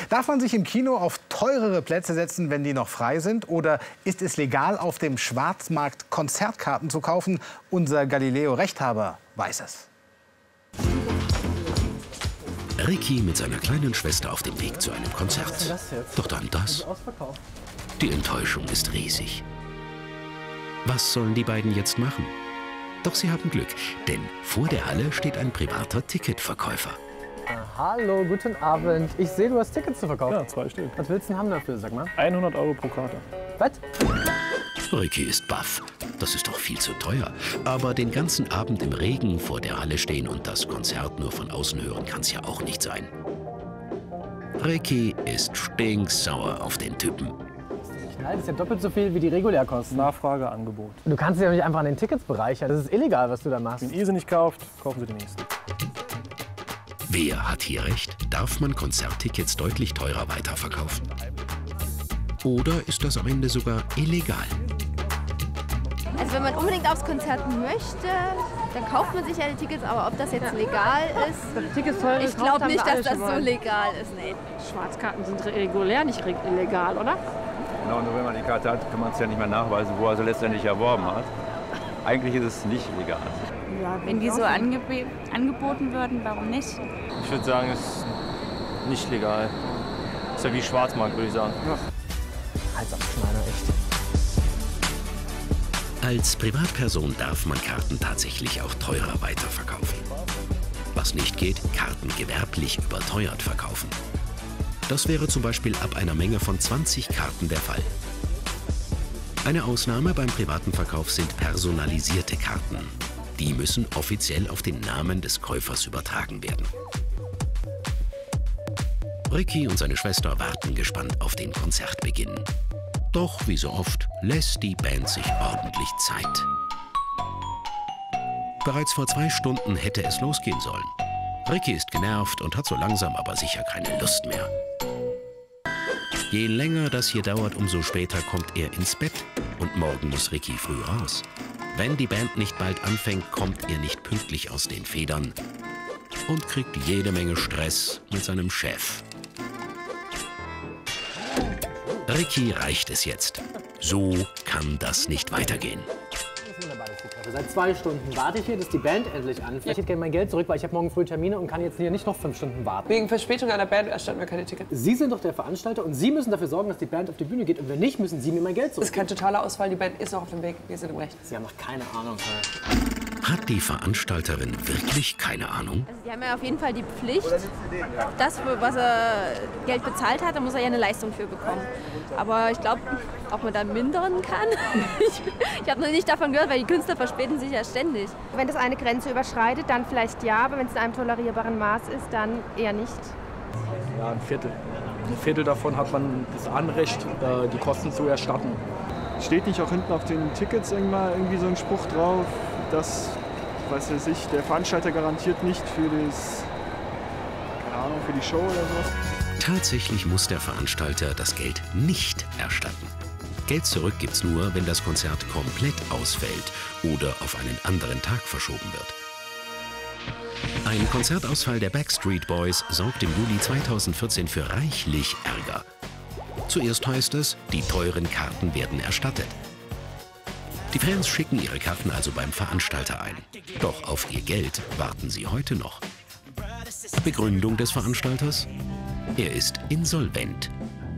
Darf man sich im Kino auf teurere Plätze setzen, wenn die noch frei sind? Oder ist es legal, auf dem Schwarzmarkt Konzertkarten zu kaufen? Unser Galileo-Rechthaber weiß es. Ricky mit seiner kleinen Schwester auf dem Weg zu einem Konzert. Doch dann das. Die Enttäuschung ist riesig. Was sollen die beiden jetzt machen? Doch sie haben Glück, denn vor der Halle steht ein privater Ticketverkäufer. Hallo, guten Abend. Ich sehe, du hast Tickets zu verkaufen. Ja, 2 Stück. Was willst du denn haben dafür, sag mal? 100 € pro Karte. Was? Ricky ist baff. Das ist doch viel zu teuer. Aber den ganzen Abend im Regen vor der Halle stehen und das Konzert nur von außen hören, kann's ja auch nicht sein. Ricky ist stinksauer auf den Typen. Das ist ja doppelt so viel wie die Regulärkosten. Nachfrage, Angebot. Du kannst dich ja nicht einfach an den Tickets bereichern. Das ist illegal, was du da machst. Wenn ihr sie nicht kauft, kaufen Sie die nächsten. Wer hat hier recht? Darf man Konzerttickets deutlich teurer weiterverkaufen? Oder ist das am Ende sogar illegal? Also wenn man unbedingt aufs Konzert möchte, dann kauft man sich ja die Tickets, aber ob das jetzt legal ist, Tickets teuer ich glaube nicht, dass das so legal ist. Nee. Schwarzkarten sind regulär nicht illegal, oder? Genau, nur wenn man die Karte hat, kann man es ja nicht mehr nachweisen, wo er sie letztendlich erworben hat. Eigentlich ist es nicht legal. Ja, wenn die so angeboten würden, warum nicht? Ich würde sagen, es ist nicht legal. Ist ja wie Schwarzmarkt, würde ich sagen. Ja. Halsabschneider, echt. Als Privatperson darf man Karten tatsächlich auch teurer weiterverkaufen. Was nicht geht, Karten gewerblich überteuert verkaufen. Das wäre zum Beispiel ab einer Menge von 20 Karten der Fall. Eine Ausnahme beim privaten Verkauf sind personalisierte Karten. Die müssen offiziell auf den Namen des Käufers übertragen werden. Ricky und seine Schwester warten gespannt auf den Konzertbeginn. Doch, wie so oft, lässt die Band sich ordentlich Zeit. Bereits vor 2 Stunden hätte es losgehen sollen. Ricky ist genervt und hat so langsam aber sicher keine Lust mehr. Je länger das hier dauert, umso später kommt er ins Bett. Und morgen muss Ricky früh raus. Wenn die Band nicht bald anfängt, kommt er nicht pünktlich aus den Federn und kriegt jede Menge Stress mit seinem Chef. Ricky reicht es jetzt. So kann das nicht weitergehen. Seit 2 Stunden warte ich hier, dass die Band endlich anfängt. Ich hätte gerne mein Geld zurück, weil ich habe morgen früh Termine und kann jetzt hier nicht noch 5 Stunden warten. Wegen Verspätung einer Band erstatten wir keine Tickets. Sie sind doch der Veranstalter und Sie müssen dafür sorgen, dass die Band auf die Bühne geht. Und wenn nicht, müssen Sie mir mein Geld zurück. Das ist kein totaler Ausfall, die Band ist noch auf dem Weg. Wir sind im Recht. Sie haben noch keine Ahnung. Hat die Veranstalterin wirklich keine Ahnung? Also die haben ja auf jeden Fall die Pflicht, das, für was er Geld bezahlt hat, da muss er ja eine Leistung für bekommen. Aber ich glaube, ob man da mindern kann, ich habe noch nicht davon gehört, weil die Künstler verspäten sich ja ständig. Wenn das eine Grenze überschreitet, dann vielleicht ja, aber wenn es in einem tolerierbaren Maß ist, dann eher nicht. Ja, ein Viertel. Ein Viertel davon hat man das Anrecht, die Kosten zu erstatten. Steht nicht auch hinten auf den Tickets irgendwie so ein Spruch drauf, dass, was weiß ich, der Veranstalter garantiert nicht für das, keine Ahnung, für die Show oder sowas? Tatsächlich muss der Veranstalter das Geld nicht erstatten. Geld zurück gibt's nur, wenn das Konzert komplett ausfällt oder auf einen anderen Tag verschoben wird. Ein Konzertausfall der Backstreet Boys sorgt im Juli 2014 für reichlich Ärger. Zuerst heißt es, die teuren Karten werden erstattet. Die Fans schicken ihre Karten also beim Veranstalter ein. Doch auf ihr Geld warten sie heute noch. Begründung des Veranstalters? Er ist insolvent.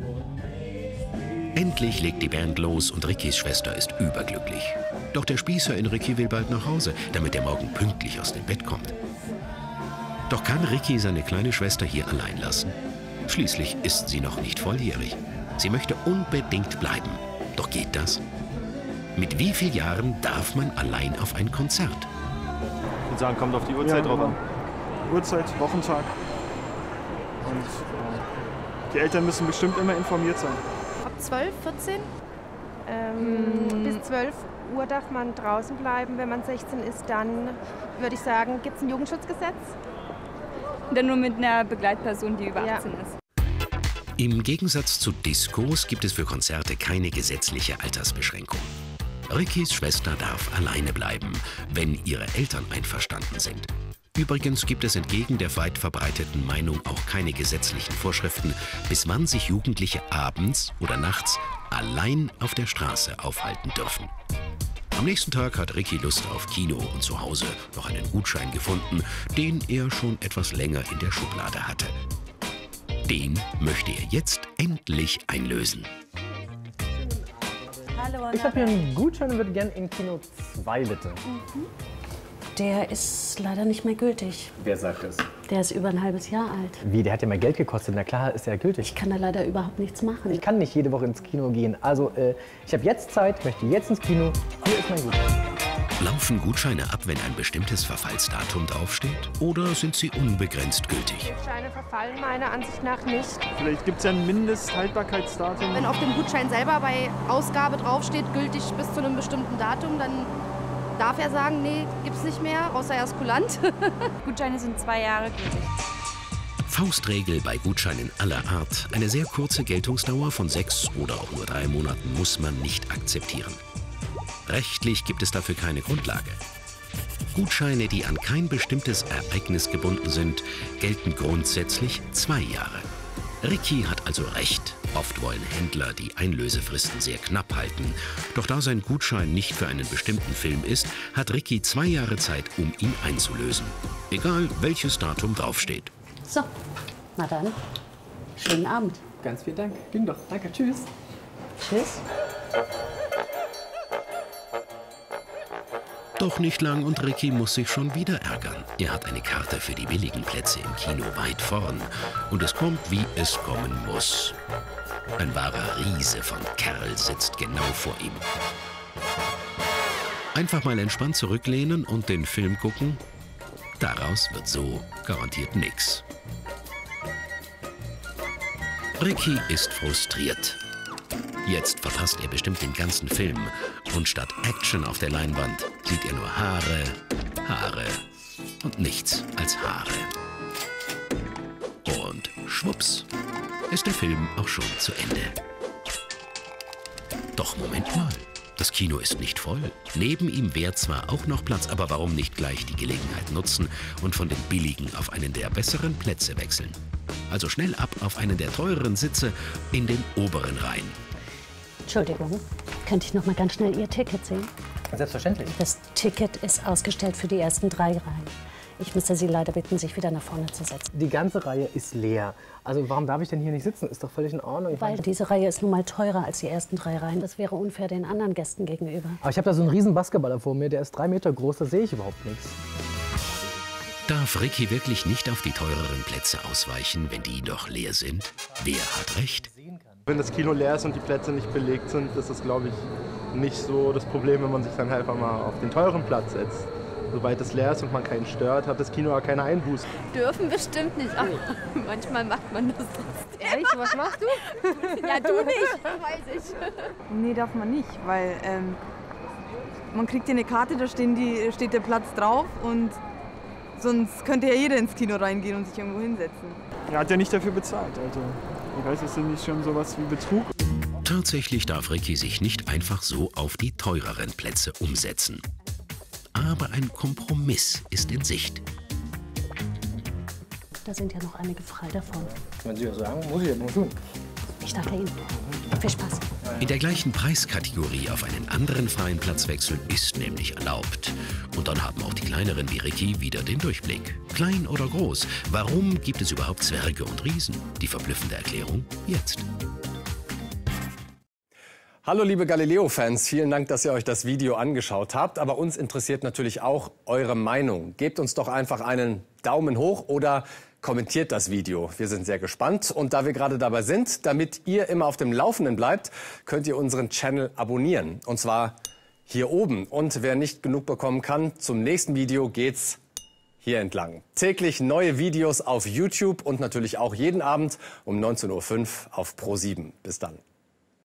Endlich legt die Band los und Rickys Schwester ist überglücklich. Doch der Spießer in Ricky will bald nach Hause, damit er morgen pünktlich aus dem Bett kommt. Doch kann Ricky seine kleine Schwester hier allein lassen? Schließlich ist sie noch nicht volljährig. Sie möchte unbedingt bleiben. Doch geht das? Mit wie vielen Jahren darf man allein auf ein Konzert? Ich würde sagen, kommt auf die Uhrzeit drauf an. Uhrzeit, Wochentag. Und die Eltern müssen bestimmt immer informiert sein. Ab 12, 14? Bis 12 Uhr darf man draußen bleiben. Wenn man 16 ist, dann würde ich sagen, gibt es ein Jugendschutzgesetz? Dann nur mit einer Begleitperson, die über 18 ist. Im Gegensatz zu Diskos gibt es für Konzerte keine gesetzliche Altersbeschränkung. Rickys Schwester darf alleine bleiben, wenn ihre Eltern einverstanden sind. Übrigens gibt es entgegen der weit verbreiteten Meinung auch keine gesetzlichen Vorschriften, bis wann sich Jugendliche abends oder nachts allein auf der Straße aufhalten dürfen. Am nächsten Tag hat Ricky Lust auf Kino und zu Hause noch einen Gutschein gefunden, den er schon etwas länger in der Schublade hatte. Den möchte er jetzt endlich einlösen. Hallo, ich habe hier einen Gutschein und würde gerne in Kino 2, bitte. Der ist leider nicht mehr gültig. Wer sagt das? Der ist über ein halbes Jahr alt. Wie, der hat ja mal Geld gekostet. Na klar ist er gültig. Ich kann da leider überhaupt nichts machen. Ich kann nicht jede Woche ins Kino gehen. Also, ich habe jetzt Zeit, möchte jetzt ins Kino. Hier ist mein Gutschein. Laufen Gutscheine ab, wenn ein bestimmtes Verfallsdatum draufsteht? Oder sind sie unbegrenzt gültig? Gutscheine verfallen meiner Ansicht nach nicht. Vielleicht gibt es ja ein Mindesthaltbarkeitsdatum. Wenn auf dem Gutschein selber bei Ausgabe draufsteht, gültig bis zu einem bestimmten Datum, dann darf er sagen, nee, gibt's nicht mehr, außer er ist kulant. Gutscheine sind 2 Jahre gültig. Faustregel bei Gutscheinen aller Art. Eine sehr kurze Geltungsdauer von 6 oder auch nur 3 Monaten muss man nicht akzeptieren. Rechtlich gibt es dafür keine Grundlage. Gutscheine, die an kein bestimmtes Ereignis gebunden sind, gelten grundsätzlich 2 Jahre. Ricky hat also recht. Oft wollen Händler die Einlösefristen sehr knapp halten. Doch da sein Gutschein nicht für einen bestimmten Film ist, hat Ricky 2 Jahre Zeit, um ihn einzulösen. Egal, welches Datum draufsteht. So, na dann, schönen Abend. Ganz vielen Dank. Ging doch. Danke, tschüss. Tschüss. Doch nicht lang und Ricky muss sich schon wieder ärgern. Er hat eine Karte für die billigen Plätze im Kino weit vorn. Und es kommt, wie es kommen muss. Ein wahrer Riese von Kerl sitzt genau vor ihm. Einfach mal entspannt zurücklehnen und den Film gucken. Daraus wird so garantiert nix. Ricky ist frustriert. Jetzt verpasst er bestimmt den ganzen Film. Und statt Action auf der Leinwand sieht er nur Haare, Haare und nichts als Haare. Und schwupps ist der Film auch schon zu Ende. Doch Moment mal, das Kino ist nicht voll. Neben ihm wäre zwar auch noch Platz, aber warum nicht gleich die Gelegenheit nutzen und von den billigen auf einen der besseren Plätze wechseln? Also schnell ab auf einen der teureren Sitze in den oberen Reihen. Entschuldigung, könnte ich noch mal ganz schnell Ihr Ticket sehen? Selbstverständlich. Das Ticket ist ausgestellt für die ersten 3 Reihen. Ich müsste Sie leider bitten, sich wieder nach vorne zu setzen. Die ganze Reihe ist leer. Also warum darf ich denn hier nicht sitzen? Ist doch völlig in Ordnung. Weil diese Reihe ist nun mal teurer als die ersten 3 Reihen. Das wäre unfair den anderen Gästen gegenüber. Aber ich habe da so einen riesen Basketballer vor mir, der ist 3 Meter groß, da sehe ich überhaupt nichts. Darf Ricky wirklich nicht auf die teureren Plätze ausweichen, wenn die doch leer sind? Wer hat recht? Wenn das Kino leer ist und die Plätze nicht belegt sind, ist das, glaube ich, nicht so das Problem, wenn man sich dann einfach mal auf den teuren Platz setzt. Sobald es leer ist und man keinen stört, hat das Kino ja keine Einbußen. Dürfen bestimmt nicht, aber manchmal macht man das trotzdem. Ehrlich, was machst du? Ja, du nicht, weiß ich. Nee, darf man nicht, weil man kriegt ja eine Karte, da steht der Platz drauf und sonst könnte ja jeder ins Kino reingehen und sich irgendwo hinsetzen. Er hat ja nicht dafür bezahlt, also ich weiß, ist das nicht schon sowas wie Betrug? Tatsächlich darf Ricky sich nicht einfach so auf die teureren Plätze umsetzen. Aber ein Kompromiss ist in Sicht. Da sind ja noch einige frei davon. Wenn Sie ja sagen, muss ich ja nur tun. Ich danke Ihnen. Viel Spaß. In der gleichen Preiskategorie auf einen anderen freien Platz wechseln ist nämlich erlaubt. Und dann haben auch die Kleineren wie Ricky wieder den Durchblick. Klein oder groß, warum gibt es überhaupt Zwerge und Riesen? Die verblüffende Erklärung jetzt. Hallo liebe Galileo-Fans, vielen Dank, dass ihr euch das Video angeschaut habt. Aber uns interessiert natürlich auch eure Meinung. Gebt uns doch einfach einen Daumen hoch oder kommentiert das Video. Wir sind sehr gespannt. Und da wir gerade dabei sind, damit ihr immer auf dem Laufenden bleibt, könnt ihr unseren Channel abonnieren. Und zwar hier oben. Und wer nicht genug bekommen kann, zum nächsten Video geht's hier entlang. Täglich neue Videos auf YouTube und natürlich auch jeden Abend um 19:05 Uhr auf Pro7. Bis dann.